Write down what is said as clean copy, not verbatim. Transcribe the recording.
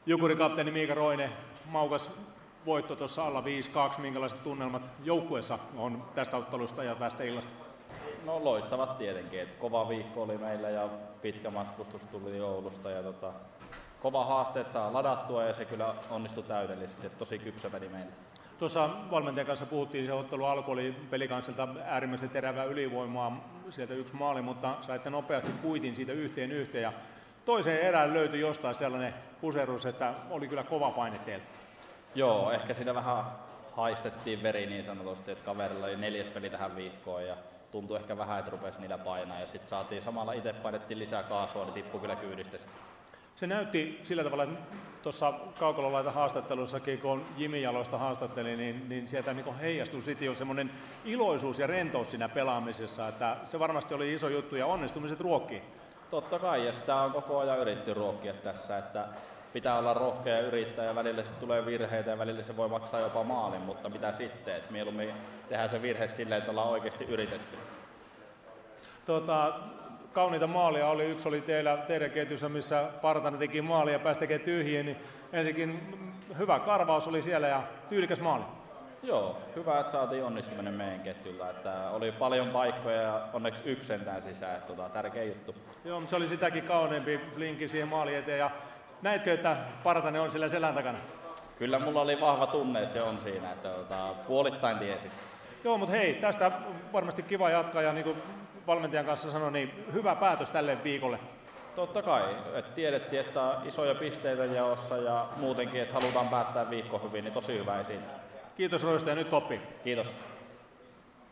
Jukuri-kapteeni Miika Roine, maukas voitto tuossa alla 5-2. Minkälaiset tunnelmat joukkueessa on tästä ottelusta ja tästä illasta? No loistavat tietenkin, että kova viikko oli meillä ja pitkä matkustus tuli Oulusta ja kova haaste, että saa ladattua ja se kyllä onnistui täydellisesti, että tosi kypsä peli meiltä. Tuossa valmentajan kanssa puhuttiin, se ottelu alkoi, oli pelikanssilta äärimmäisen terävää ylivoimaa, sieltä 1 maali, mutta saitte nopeasti kuitin siitä 1-1 ja toiseen erään löytyi jostain sellainen puserus, että oli kyllä kova paine teiltä. Joo, ehkä siinä vähän haistettiin veri niin sanotusti, että kaverilla oli 4. peli tähän viikkoon ja tuntui ehkä vähän, että rupesi niillä painaa ja sitten saatiin samalla itse painettiin lisää kaasua, niin tippui kyllä kyydistä sitten. Se näytti sillä tavalla, että tuossa kaukalolaita haastattelussakin, kun Jimi Jalosta haastatteli, niin sieltä niin heijastui sitten jo semmoinen iloisuus ja rentous siinä pelaamisessa, että se varmasti oli iso juttu ja onnistumiset ruokkii. Totta kai, ja sitä on koko ajan yritetty ruokkia tässä, että pitää olla rohkea ja yrittää ja välillä se tulee virheitä ja välillä se voi maksaa jopa maalin, mutta mitä sitten, että mieluummin tehdään se virhe silleen, että ollaan oikeasti yritetty. Kauniita maalia oli, yksi oli teidän ketjussa, missä Partanen teki maalia ja pääsi tekemään tyhjiä, niin ensinnäkin hyvä karvaus oli siellä ja tyylikäs maali. Joo, hyvä, että saatiin onnistuminen meidän ketjulla, että oli paljon paikkoja ja onneksi 1 sentään sisään, että tärkeä juttu. Joo, mutta se oli sitäkin kauneempi flinkki siihen maali eteen ja näitkö, että Partanen on siellä selän takana? Kyllä mulla oli vahva tunne, että se on siinä, että puolittain tiesi. Joo, mutta hei, tästä varmasti kiva jatkaa ja niin kuin valmentajan kanssa sanoi, niin hyvä päätös tälle viikolle. Totta kai, että tiedettiin, että isoja pisteitä jaossa ja muutenkin, että halutaan päättää viikko hyvin, niin tosi hyvä esitys. Kiitos Roista ja nyt koppi. Kiitos.